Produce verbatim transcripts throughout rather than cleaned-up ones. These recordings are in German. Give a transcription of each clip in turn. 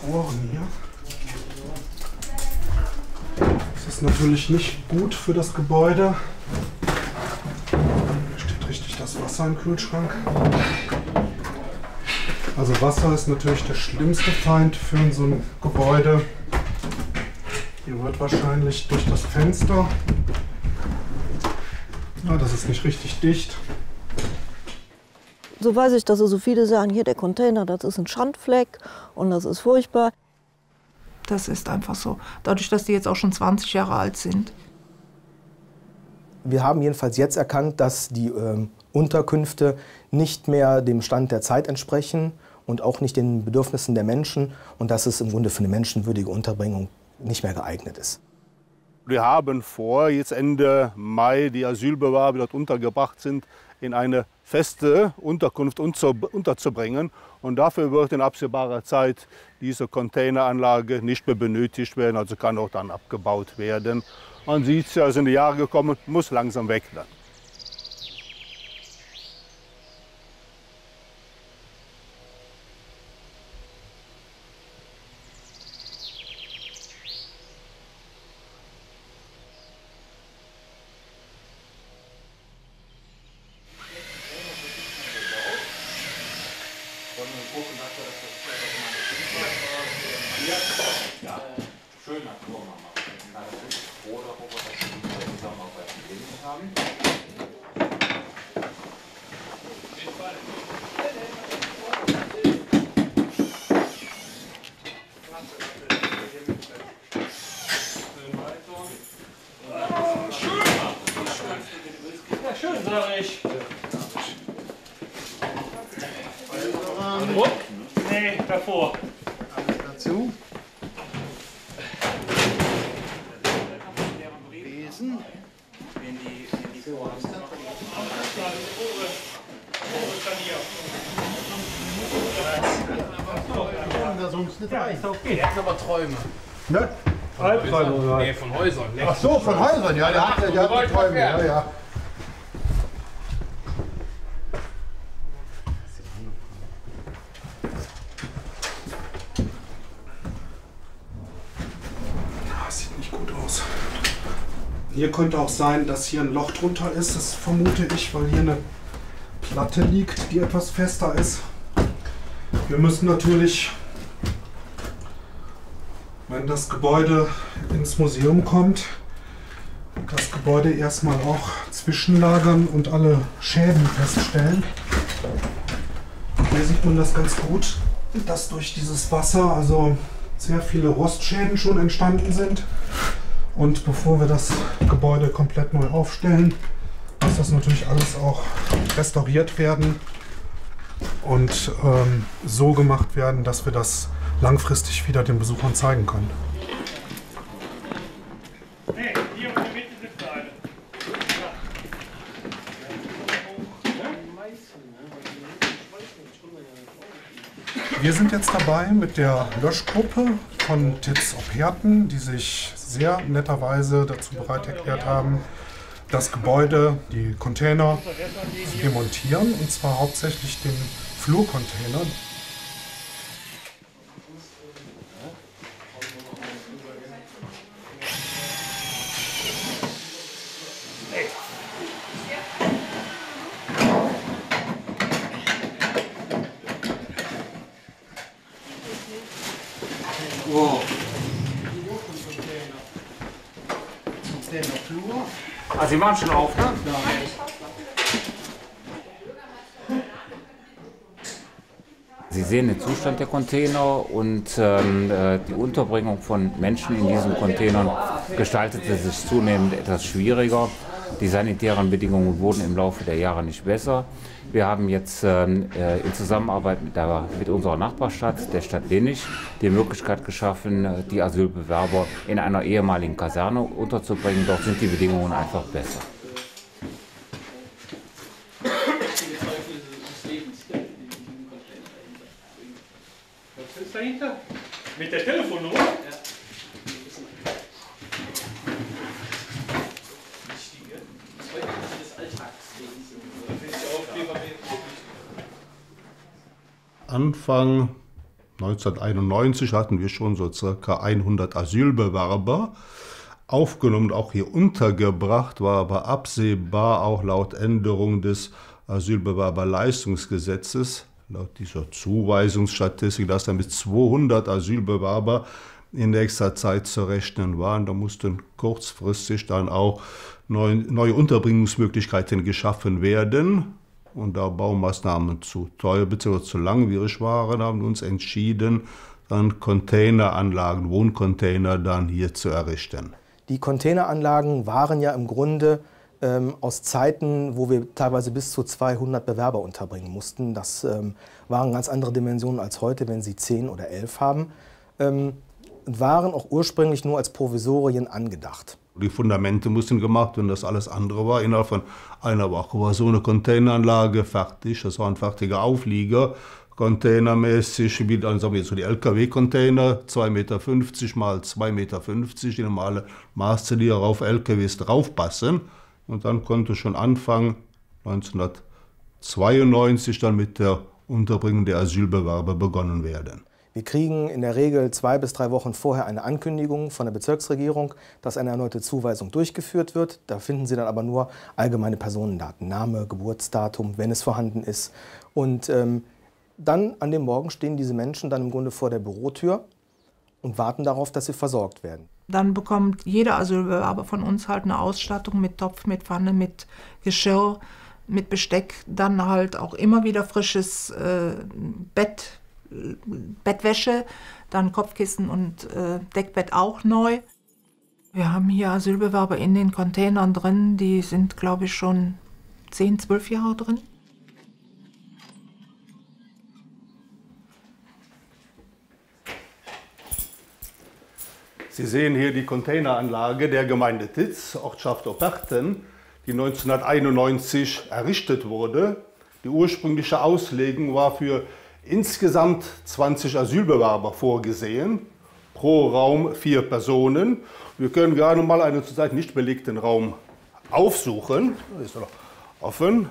Rohren hier. Das ist natürlich nicht gut für das Gebäude. Hier steht richtig das Wasser im Kühlschrank. Also Wasser ist natürlich der schlimmste Feind für so ein Gebäude. Hier wird wahrscheinlich durch das Fenster. Ja, das ist nicht richtig dicht. So weiß ich, dass so viele sagen, hier der Container, das ist ein Schandfleck und das ist furchtbar. Das ist einfach so, dadurch, dass die jetzt auch schon zwanzig Jahre alt sind. Wir haben jedenfalls jetzt erkannt, dass die äh, Unterkünfte nicht mehr dem Stand der Zeit entsprechen und auch nicht den Bedürfnissen der Menschen und dass es im Grunde für eine menschenwürdige Unterbringung nicht mehr geeignet ist. Wir haben vor, jetzt Ende Mai die Asylbewerber, die dort untergebracht sind, in eine feste Unterkunft unterzubringen. Und dafür wird in absehbarer Zeit diese Containeranlage nicht mehr benötigt werden, also kann auch dann abgebaut werden. Man sieht es ja, sind die Jahre gekommen, muss langsam weg dann. Schön, sag ich. Nee, davor. Alles dazu. Besen. Das sonst nicht rein. Okay. Er hat aber Träume. Ne? Albträume. Nee, von Häusern. Ach so, von Häusern, ja, der hat, der hat Träume. Ja, ja. Das sieht nicht gut aus. Hier könnte auch sein, dass hier ein Loch drunter ist, das vermute ich, weil hier eine Platte liegt, die etwas fester ist. Wir müssen natürlich, wenn das Gebäude ins Museum kommt, das Gebäude erstmal auch zwischenlagern und alle Schäden feststellen. Hier sieht man das ganz gut, dass durch dieses Wasser also sehr viele Rostschäden schon entstanden sind. Und bevor wir das Gebäude komplett neu aufstellen, muss das natürlich alles auch restauriert werden und ähm, so gemacht werden, dass wir das langfristig wieder den Besuchern zeigen können. Hey, hier in der Mitte sitzt eine. Wir sind jetzt dabei mit der Löschgruppe von T I Z Operten, die sich sehr netterweise dazu bereit erklärt haben, das Gebäude, die Container zu demontieren, und zwar hauptsächlich den Flurcontainer. Wow. Also Sie machen schon auf, ne? Sie sehen den Zustand der Container und ähm, die Unterbringung von Menschen in diesen Containern gestaltete sich zunehmend etwas schwieriger. Die sanitären Bedingungen wurden im Laufe der Jahre nicht besser. Wir haben jetzt ähm, in Zusammenarbeit mit, der, mit unserer Nachbarstadt, der Stadt Lenich, die Möglichkeit geschaffen, die Asylbewerber in einer ehemaligen Kaserne unterzubringen. Dort sind die Bedingungen einfach besser. Was ist dahinter? Mit der Telefonnummer? Ja. Anfang neunzehnhunderteinundneunzig hatten wir schon so circa hundert Asylbewerber aufgenommen, auch hier untergebracht, war aber absehbar, auch laut Änderung des Asylbewerberleistungsgesetzes, laut dieser Zuweisungsstatistik, dass dann bis zweihundert Asylbewerber in nächster Zeit zu rechnen waren. Da mussten kurzfristig dann auch neue, neue Unterbringungsmöglichkeiten geschaffen werden. Und da Baumaßnahmen zu teuer bzw. zu langwierig waren, haben wir uns entschieden, dann Containeranlagen, Wohncontainer dann hier zu errichten. Die Containeranlagen waren ja im Grunde ähm, aus Zeiten, wo wir teilweise bis zu zweihundert Bewerber unterbringen mussten. Das ähm, waren ganz andere Dimensionen als heute, wenn Sie zehn oder elf haben. Ähm, waren auch ursprünglich nur als Provisorien angedacht. Die Fundamente mussten gemacht werden, das alles andere war. Innerhalb von einer Woche war so eine Containeranlage fertig. Das war ein fertiger Auflieger, containermäßig, wie dann sagen wir jetzt so die L K W-Container, zwei Meter fünfzig mal zwei Meter fünfzig, die normale Maße, die auf L K Ws draufpassen. Und dann konnte schon Anfang neunzehnhundertzweiundneunzig dann mit der Unterbringung der Asylbewerber begonnen werden. Wir kriegen in der Regel zwei bis drei Wochen vorher eine Ankündigung von der Bezirksregierung, dass eine erneute Zuweisung durchgeführt wird. Da finden Sie dann aber nur allgemeine Personendaten, Name, Geburtsdatum, wenn es vorhanden ist. Und ähm, dann an dem Morgen stehen diese Menschen dann im Grunde vor der Bürotür und warten darauf, dass sie versorgt werden. Dann bekommt jeder Asylbewerber von uns halt eine Ausstattung mit Topf, mit Pfanne, mit Geschirr, mit Besteck. Dann halt auch immer wieder frisches äh, Bett. Bettwäsche, dann Kopfkissen und äh, Deckbett auch neu. Wir haben hier Asylbewerber in den Containern drin, die sind, glaube ich, schon zehn, zwölf Jahre drin. Sie sehen hier die Containeranlage der Gemeinde Titz, Ortschaft Operten, die neunzehnhunderteinundneunzig errichtet wurde. Die ursprüngliche Auslegung war für insgesamt zwanzig Asylbewerber vorgesehen, pro Raum vier Personen. Wir können gerade mal einen zurzeit nicht belegten Raum aufsuchen. Das ist noch offen.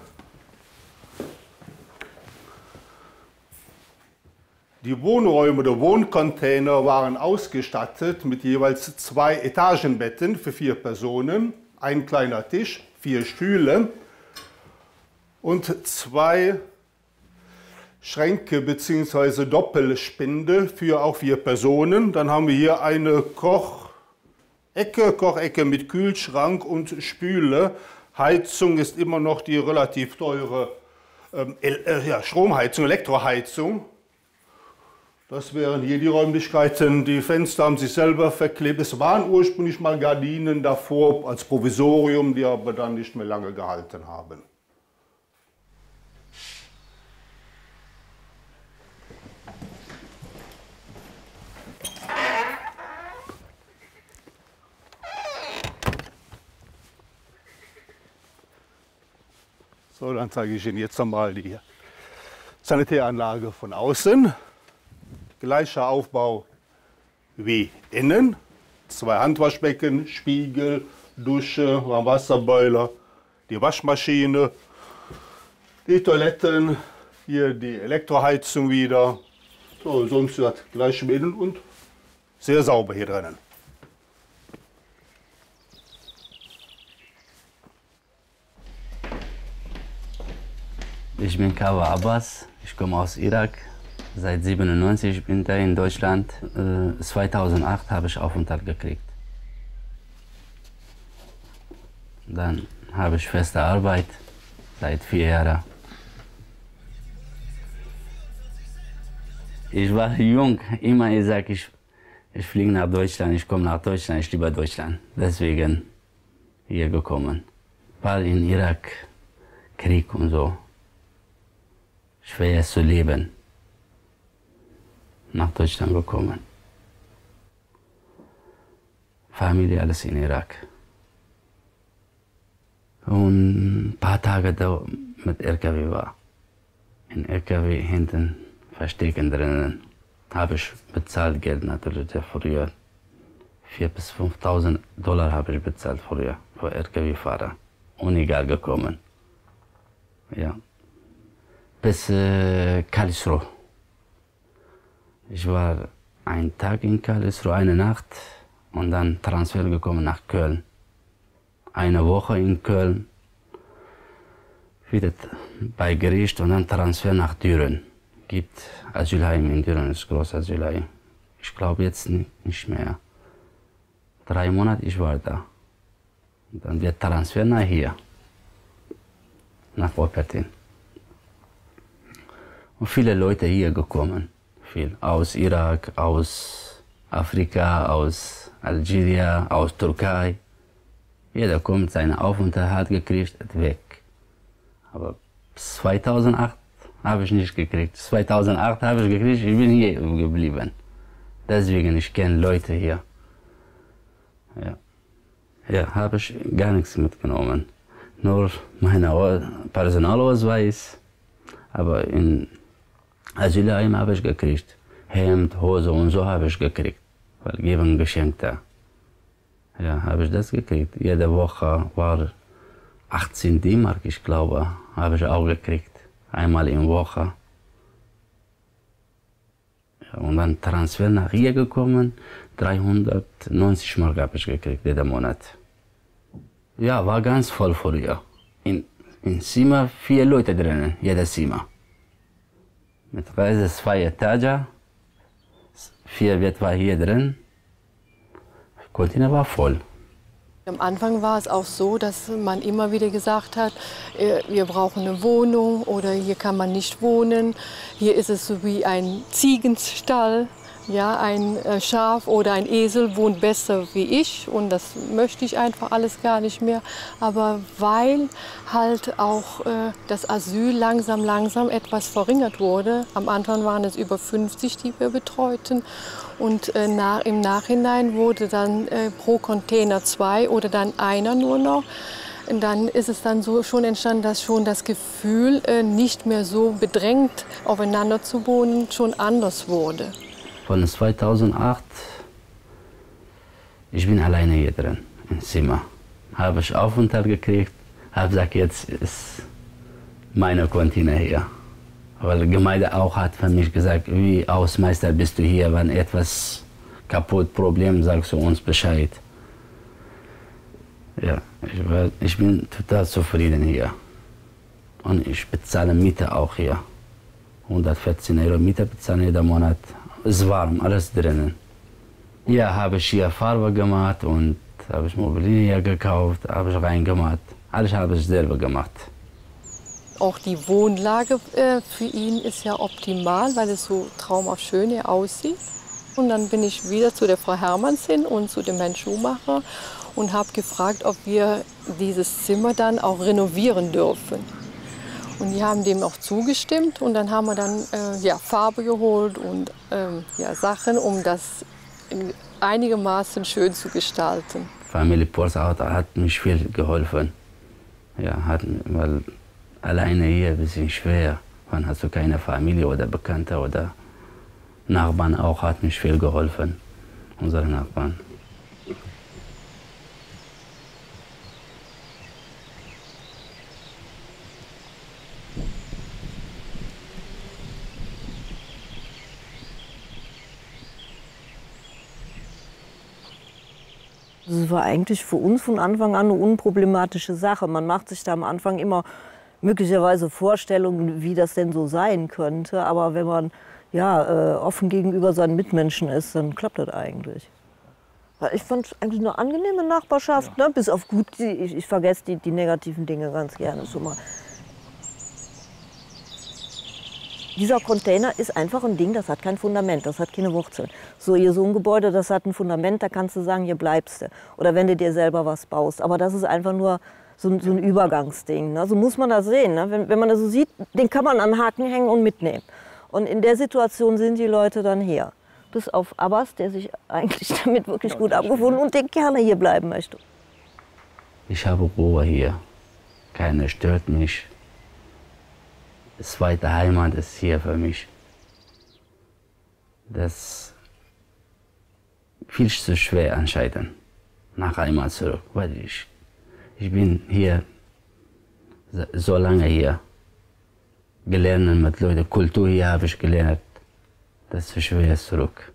Die Wohnräume oder Wohncontainer waren ausgestattet mit jeweils zwei Etagenbetten für vier Personen, ein kleiner Tisch, vier Stühle und zwei Schränke bzw. Doppelspinde für auch vier Personen. Dann haben wir hier eine Kochecke, Kochecke mit Kühlschrank und Spüle. Heizung ist immer noch die relativ teure ähm, äh, ja, Stromheizung, Elektroheizung. Das wären hier die Räumlichkeiten. Die Fenster haben sich selber verklebt. Es waren ursprünglich mal Gardinen davor als Provisorium, die aber dann nicht mehr lange gehalten haben. So, dann zeige ich Ihnen jetzt nochmal die Sanitäranlage von außen. Gleicher Aufbau wie innen. Zwei Handwaschbecken, Spiegel, Dusche, Warmwasserboiler, die Waschmaschine, die Toiletten, hier die Elektroheizung wieder. So, sonst das gleiche innen und sehr sauber hier drinnen. Ich bin Kawa Abbas, ich komme aus Irak. Seit siebenundneunzig bin ich in Deutschland. Äh, zweitausendacht habe ich Aufenthalt gekriegt. Dann habe ich feste Arbeit seit vier Jahren. Ich war jung, immer ich sage, ich, ich fliege nach Deutschland, ich komme nach Deutschland, ich liebe Deutschland. Deswegen hier gekommen. Weil in Irak Krieg und so. Schwer zu leben. Nach Deutschland gekommen. Familie alles in Irak. Und ein paar Tage da mit L K W war. In L K W hinten verstecken drinnen. Habe ich bezahlt Geld natürlich früher. viertausend bis fünftausend Dollar habe ich bezahlt früher für L K W-Fahrer. Unegal gekommen. Ja. Bis äh, Karlsruhe. Ich war einen Tag in Karlsruhe, eine Nacht und dann Transfer gekommen nach Köln. Eine Woche in Köln, wieder bei Gericht und dann Transfer nach Düren. Gibt Asylheim in Düren, das große Asylheim. Ich glaube jetzt nicht mehr. Drei Monate ich war da. Und dann wird Transfer nach hier, nach Wuppertal. Und viele Leute hier gekommen, viel aus Irak, aus Afrika, aus Algerien, aus Türkei. Jeder kommt, seinen Aufenthalt gekriegt, weg. Aber zweitausendacht habe ich nicht gekriegt. zweitausendacht habe ich gekriegt, ich bin hier geblieben. Deswegen, ich kenne Leute hier. Ja, ja habe ich gar nichts mitgenommen. Nur meinen Personalausweis. Aber in Asylheim habe ich gekriegt. Hemd, Hose und so habe ich gekriegt. Weil geben Geschenk da. Ja, habe ich das gekriegt. Jede Woche war achtzehn D-Mark, ich glaube, habe ich auch gekriegt. Einmal in Woche. Ja, und dann Transfer nach hier gekommen, dreihundertneunzig Mark habe ich gekriegt, jeden Monat. Ja, war ganz voll früher. In, in Zimmer vier Leute drinnen, jedes Zimmer. Mit Reise zwei Etagen, vier Bett war hier drin. Container war voll. Am Anfang war es auch so, dass man immer wieder gesagt hat, wir brauchen eine Wohnung oder hier kann man nicht wohnen. Hier ist es so wie ein Ziegenstall. Ja, ein Schaf oder ein Esel wohnt besser wie ich und das möchte ich einfach alles gar nicht mehr. Aber weil halt auch äh, das Asyl langsam, langsam etwas verringert wurde. Am Anfang waren es über fünfzig, die wir betreuten. Und äh, nach, im Nachhinein wurde dann äh, pro Container zwei oder dann einer nur noch. Und dann ist es dann so schon entstanden, dass schon das Gefühl, äh, nicht mehr so bedrängt aufeinander zu wohnen, schon anders wurde. Von zweitausendacht, ich bin alleine hier drin, im Zimmer. Habe ich Aufenthalt gekriegt, habe gesagt, jetzt ist meine Container hier. Weil die Gemeinde auch hat für mich gesagt, wie Hausmeister bist du hier, wenn etwas kaputt, Problem, sagst du uns Bescheid. Ja, ich, war, ich bin total zufrieden hier. Und ich bezahle Miete auch hier. hundertvierzehn Euro Miete bezahlen jeden Monat. Es ist warm, alles drinnen. Ja, habe ich hier Farbe gemacht und habe ich Mobilien gekauft, habe ich reingemacht. Alles habe ich selber gemacht. Auch die Wohnlage äh, für ihn ist ja optimal, weil es so traumhaft schön hier aussieht. Und dann bin ich wieder zu der Frau Hermanns hin und zu dem Herrn Schumacher und habe gefragt, ob wir dieses Zimmer dann auch renovieren dürfen. Und die haben dem auch zugestimmt und dann haben wir dann äh, ja, Farbe geholt und ähm, ja, Sachen, um das einigermaßen schön zu gestalten. Familie Porsauter hat mich viel geholfen. Ja, hat, weil alleine hier ein bisschen schwer. Man hat so keine Familie oder Bekannte oder Nachbarn auch, hat mich viel geholfen, unsere Nachbarn. Das war eigentlich für uns von Anfang an eine unproblematische Sache. Man macht sich da am Anfang immer möglicherweise Vorstellungen, wie das denn so sein könnte. Aber wenn man ja, äh, offen gegenüber seinen Mitmenschen ist, dann klappt das eigentlich. Ich fand es eigentlich eine angenehme Nachbarschaft, ja. Ne? Bis auf gut, ich, ich vergesse die, die negativen Dinge ganz gerne schon mal. Dieser Container ist einfach ein Ding, das hat kein Fundament, das hat keine Wurzeln. So, hier so ein Gebäude, das hat ein Fundament, da kannst du sagen, hier bleibst du. Oder wenn du dir selber was baust. Aber das ist einfach nur so, ein, so ein Übergangsding. Ne? So muss man das sehen. Ne? Wenn, wenn man das so sieht, den kann man an den Haken hängen und mitnehmen. Und in der Situation sind die Leute dann hier. Bis auf Abbas, der sich eigentlich damit wirklich ja, gut abgefunden und der gerne hier bleiben möchte. Ich habe Ruhe hier. Keiner stört mich. Die zweite Heimat ist hier für mich. Das ist viel zu schwer entscheiden, nach Heimat zurück. Weil ich, ich bin hier so lange hier. Gelernt mit Leuten, Kultur hier habe ich gelernt. das ist schwer zurück.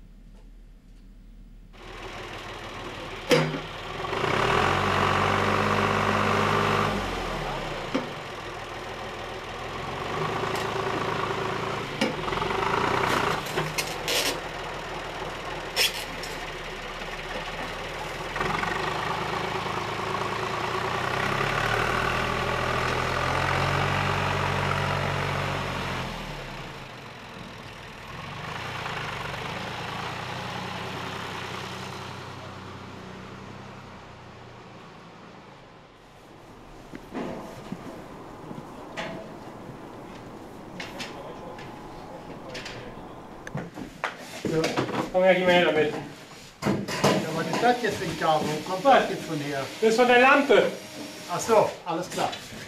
Komm her, geh mal her damit. Ja, was ist das jetzt für ein Kabel? Wo kommt das jetzt von her? Das ist von der Lampe. Ach so, alles klar.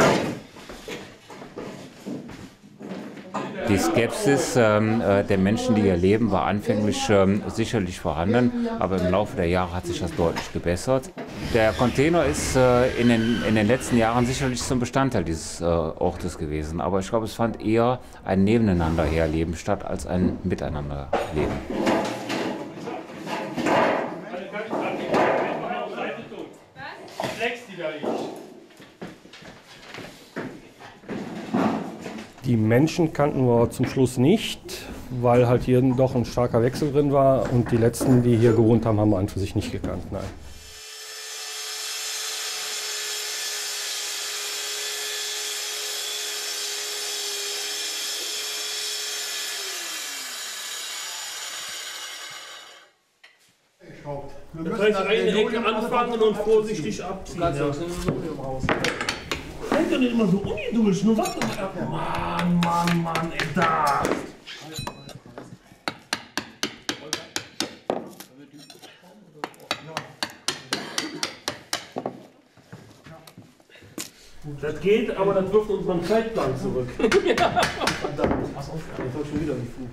Die Skepsis ähm, der Menschen, die hier leben, war anfänglich ähm, sicherlich vorhanden, aber im Laufe der Jahre hat sich das deutlich gebessert. Der Container ist äh, in, den, in den letzten Jahren sicherlich zum Bestandteil dieses äh, Ortes gewesen, aber ich glaube, es fand eher ein Nebeneinanderherleben statt als ein Miteinanderleben. Die Menschen kannten wir zum Schluss nicht, weil halt hier doch ein starker Wechsel drin war. Und die letzten, die hier gewohnt haben, haben wir an für sich nicht gekannt. Nein. Das heißt, eine Ecke anfangen und vorsichtig abziehen. Du kannst ja. Seid doch nicht immer so ungeduldig, nur warte mal. Mann, Mann, Mann, ey, da! Das geht, aber das wirft uns beim Zeitplan zurück. Ja. Verdammt, pass auf, jetzt hab ich schon wieder die Fuß.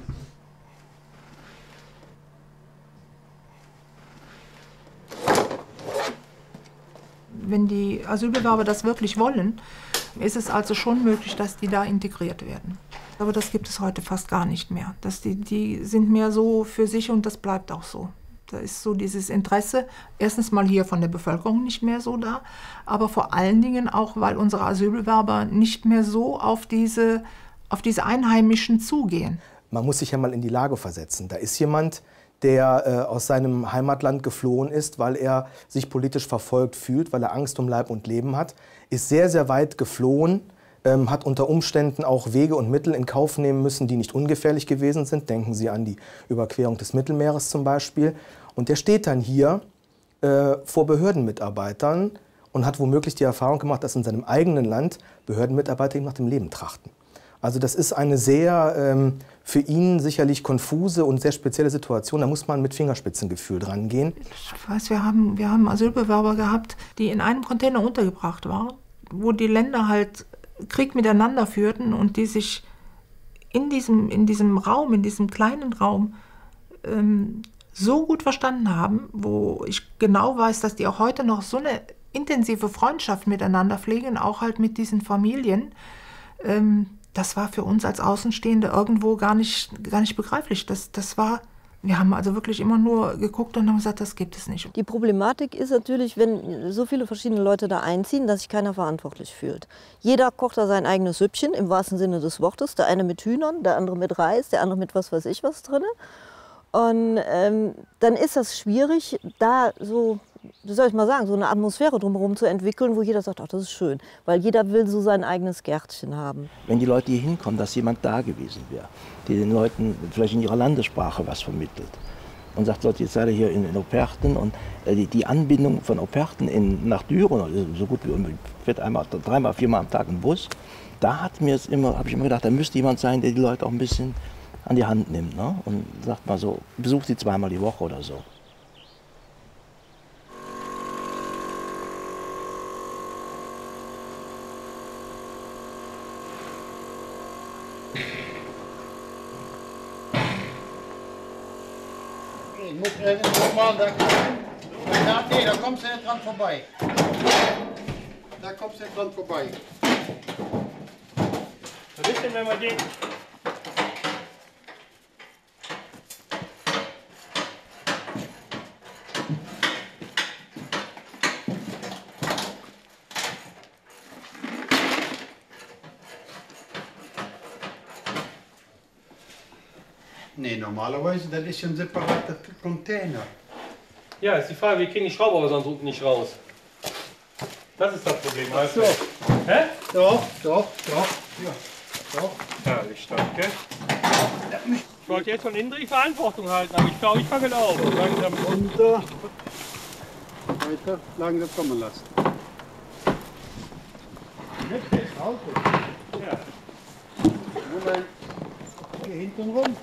Wenn die Asylbewerber das wirklich wollen, ist es also schon möglich, dass die da integriert werden. Aber das gibt es heute fast gar nicht mehr. Dass die, die sind mehr so für sich und das bleibt auch so. Da ist so dieses Interesse, erstens mal hier von der Bevölkerung nicht mehr so da, aber vor allen Dingen auch, weil unsere Asylbewerber nicht mehr so auf diese, auf diese Einheimischen zugehen. Man muss sich ja mal in die Lage versetzen. Da ist jemand, der äh, aus seinem Heimatland geflohen ist, weil er sich politisch verfolgt fühlt, weil er Angst um Leib und Leben hat, ist sehr, sehr weit geflohen, ähm, hat unter Umständen auch Wege und Mittel in Kauf nehmen müssen, die nicht ungefährlich gewesen sind. Denken Sie an die Überquerung des Mittelmeeres zum Beispiel. Und der steht dann hier äh, vor Behördenmitarbeitern und hat womöglich die Erfahrung gemacht, dass in seinem eigenen Land Behördenmitarbeiter ihm nach dem Leben trachten. Also das ist eine sehr ähm, für ihn sicherlich konfuse und sehr spezielle Situation. Da muss man mit Fingerspitzengefühl dran gehen. Ich weiß, wir haben, wir haben Asylbewerber gehabt, die in einem Container untergebracht waren, wo die Länder halt Krieg miteinander führten und die sich in diesem, in diesem Raum, in diesem kleinen Raum ähm, so gut verstanden haben, wo ich genau weiß, dass die auch heute noch so eine intensive Freundschaft miteinander pflegen, auch halt mit diesen Familien. Ähm, Das war für uns als Außenstehende irgendwo gar nicht, gar nicht begreiflich. Das, das war, wir haben also wirklich immer nur geguckt und haben gesagt, das gibt es nicht. Die Problematik ist natürlich, wenn so viele verschiedene Leute da einziehen, dass sich keiner verantwortlich fühlt. Jeder kocht da sein eigenes Süppchen, im wahrsten Sinne des Wortes. Der eine mit Hühnern, der andere mit Reis, der andere mit was weiß ich was drin. Und ähm, dann ist das schwierig, da so, wie soll ich mal sagen, so eine Atmosphäre drumherum zu entwickeln, wo jeder sagt, ach, das ist schön. Weil jeder will so sein eigenes Gärtchen haben. Wenn die Leute hier hinkommen, dass jemand da gewesen wäre, der den Leuten vielleicht in ihrer Landessprache was vermittelt und sagt, Leute, jetzt seid ihr hier in, in Operten und äh, die, die Anbindung von Operten in, nach Düren, also so gut wie fährt einmal, dreimal, viermal am Tag ein Bus, da hat mir es immer, habe ich immer gedacht, da müsste jemand sein, der die Leute auch ein bisschen an die Hand nimmt, ne? Und sagt mal so, besucht sie zweimal die Woche oder so. Ich muss irgendwo mal da kommen. Da, nee, da kommst du nicht dran vorbei. Da kommst du nicht dran vorbei. Was ist denn, wenn wir den... Nee, normalerweise, das ist ein separater Container. Ja, ist die Frage, wir kriegen die Schraube aber sonst unten nicht raus. Das ist das Problem. Ach so. Hä? Doch, doch, doch. Ja, doch. Herrlich, danke. Ich wollte jetzt von innen die Verantwortung halten, aber ich glaube, ich fange auf. Langsam runter. Weiter, langsam kommen lassen. Nicht das Auto. Ja. Moment. Hier hinten rum.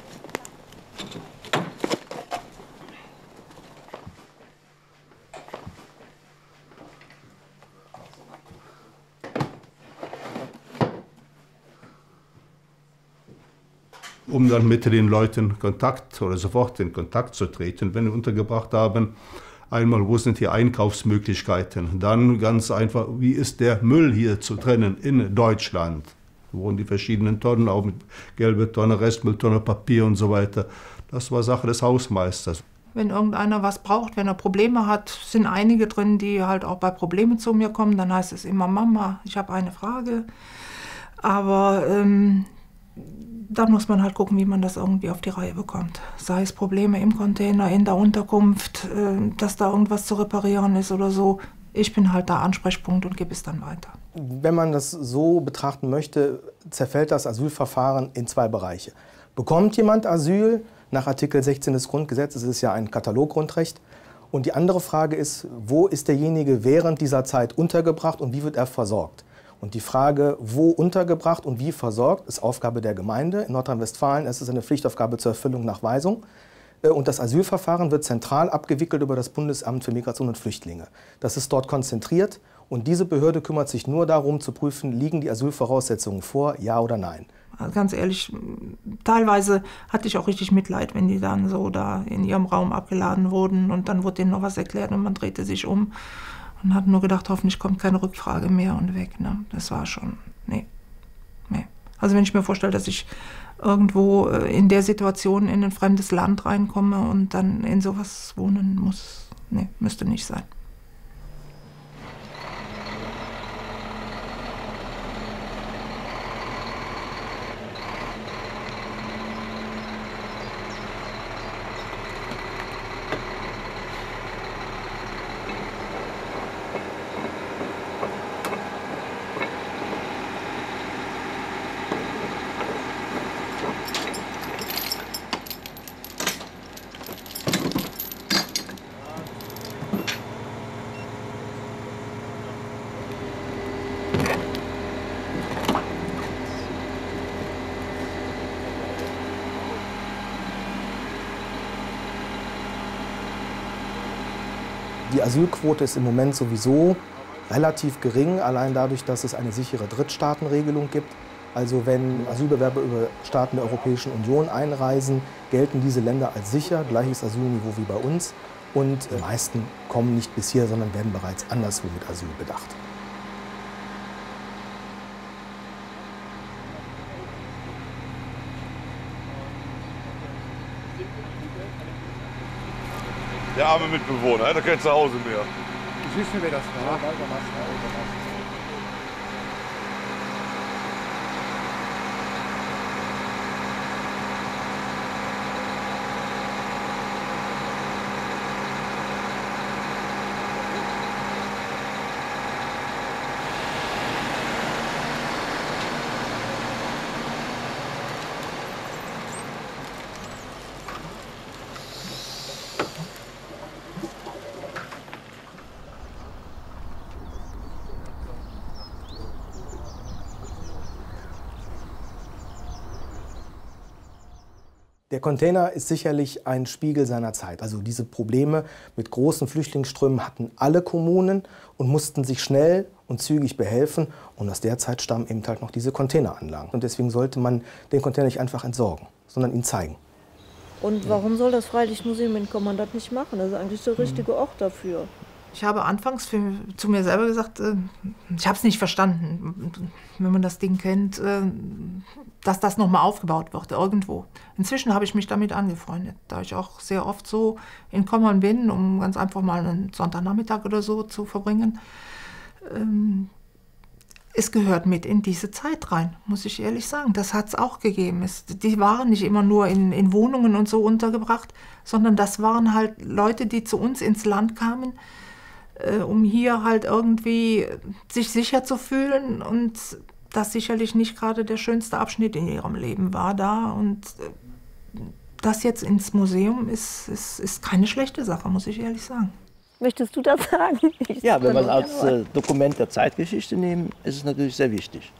Um dann mit den Leuten Kontakt oder sofort in Kontakt zu treten, wenn wir untergebracht haben. Einmal, wo sind hier Einkaufsmöglichkeiten? Dann ganz einfach, wie ist der Müll hier zu trennen in Deutschland? Wo wurden die verschiedenen Tonnen, auch mit gelbe Tonne, Restmülltonne, Papier und so weiter. Das war Sache des Hausmeisters. Wenn irgendeiner was braucht, wenn er Probleme hat, sind einige drin, die halt auch bei Problemen zu mir kommen. Dann heißt es immer, Mama, ich habe eine Frage. Aber ähm, dann muss man halt gucken, wie man das irgendwie auf die Reihe bekommt. Sei es Probleme im Container, in der Unterkunft, äh, dass da irgendwas zu reparieren ist oder so. Ich bin halt der Ansprechpunkt und gebe es dann weiter. Wenn man das so betrachten möchte, zerfällt das Asylverfahren in zwei Bereiche. Bekommt jemand Asyl nach Artikel sechzehn des Grundgesetzes, es ist ja ein Kataloggrundrecht. Und die andere Frage ist, wo ist derjenige während dieser Zeit untergebracht und wie wird er versorgt? Und die Frage, wo untergebracht und wie versorgt, ist Aufgabe der Gemeinde. In Nordrhein-Westfalen ist es eine Pflichtaufgabe zur Erfüllung nach Weisung. Und das Asylverfahren wird zentral abgewickelt über das Bundesamt für Migration und Flüchtlinge. Das ist dort konzentriert und diese Behörde kümmert sich nur darum zu prüfen, liegen die Asylvoraussetzungen vor, ja oder nein. Also ganz ehrlich, teilweise hatte ich auch richtig Mitleid, wenn die dann so da in ihrem Raum abgeladen wurden und dann wurde denen noch was erklärt und man drehte sich um. Und habe nur gedacht, hoffentlich kommt keine Rückfrage mehr und weg. Ne? Das war schon, nee, nee. Also wenn ich mir vorstelle, dass ich irgendwo in der Situation in ein fremdes Land reinkomme und dann in sowas wohnen muss, nee, müsste nicht sein. Die Asylquote ist im Moment sowieso relativ gering, allein dadurch, dass es eine sichere Drittstaatenregelung gibt. Also wenn Asylbewerber über Staaten der Europäischen Union einreisen, gelten diese Länder als sicher, gleiches Asylniveau wie bei uns. Und die meisten kommen nicht bis hier, sondern werden bereits anderswo mit Asyl bedacht. Der arme Mitbewohner, hat er kein Zuhause mehr. Siehst du, wer das war? Der Container ist sicherlich ein Spiegel seiner Zeit. Also diese Probleme mit großen Flüchtlingsströmen hatten alle Kommunen und mussten sich schnell und zügig behelfen. Und aus der Zeit stammen eben halt noch diese Containeranlagen. Und deswegen sollte man den Container nicht einfach entsorgen, sondern ihn zeigen. Und warum soll das Freilichtmuseum in Kommandant nicht machen? Das ist eigentlich der richtige Ort dafür. Ich habe anfangs für, zu mir selber gesagt, äh, ich habe es nicht verstanden, wenn man das Ding kennt, äh, dass das nochmal aufgebaut wird, irgendwo. Inzwischen habe ich mich damit angefreundet, da ich auch sehr oft so in Kommern bin, um ganz einfach mal einen Sonntagnachmittag oder so zu verbringen. Ähm, es gehört mit in diese Zeit rein, muss ich ehrlich sagen. Das hat es auch gegeben. Es, die waren nicht immer nur in, in Wohnungen und so untergebracht, sondern das waren halt Leute, die zu uns ins Land kamen, äh, um hier halt irgendwie sich sicher zu fühlen, und das sicherlich nicht gerade der schönste Abschnitt in ihrem Leben war da. Und äh, das jetzt ins Museum ist, ist, ist keine schlechte Sache, muss ich ehrlich sagen. Möchtest du das sagen? Ich ja, wenn wir es als äh, Dokument der Zeitgeschichte nehmen, ist es natürlich sehr wichtig.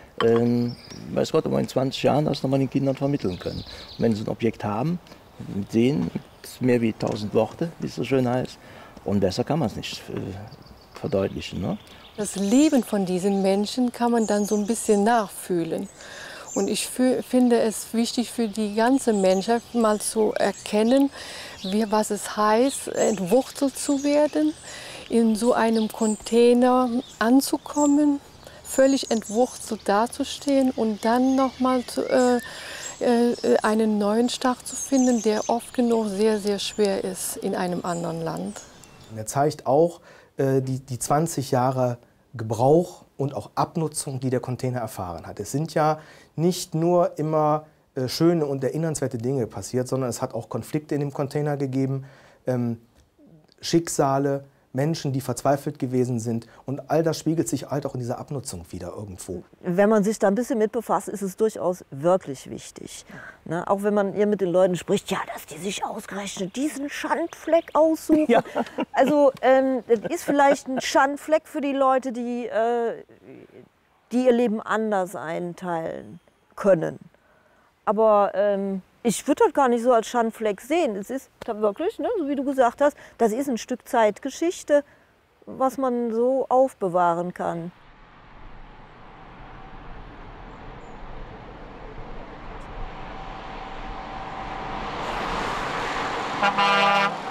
Ähm, weiß Gott, ob wir in zwanzig Jahren das nochmal den Kindern vermitteln können. Und wenn sie ein Objekt haben, sehen, das ist mehr wie tausend Worte, wie es so schön heißt. Und besser kann man es nicht äh, verdeutlichen. Ne? Das Leben von diesen Menschen kann man dann so ein bisschen nachfühlen. Und ich finde es wichtig für die ganze Menschheit mal zu erkennen, wie, was es heißt, entwurzelt zu werden, in so einem Container anzukommen, völlig entwurzelt dazustehen und dann nochmal äh, äh, einen neuen Start zu finden, der oft genug sehr, sehr schwer ist in einem anderen Land. Er zeigt auch äh, die, die zwanzig Jahre Gebrauch und auch Abnutzung, die der Container erfahren hat. Es sind ja nicht nur immer äh, schöne und erinnernswerte Dinge passiert, sondern es hat auch Konflikte in dem Container gegeben, ähm, Schicksale, Menschen, die verzweifelt gewesen sind. Und all das spiegelt sich halt auch in dieser Abnutzung wieder irgendwo. Wenn man sich da ein bisschen mit befasst, ist es durchaus wirklich wichtig. Ne? Auch wenn man hier mit den Leuten spricht, ja, dass die sich ausgerechnet diesen Schandfleck aussuchen. Ja. Also ähm, das ist vielleicht ein Schandfleck für die Leute, die, äh, die ihr Leben anders einteilen können. Aber ähm, ich würde das gar nicht so als Schandfleck sehen. Es ist wirklich, ne, so wie du gesagt hast, das ist ein Stück Zeitgeschichte, was man so aufbewahren kann. Mama.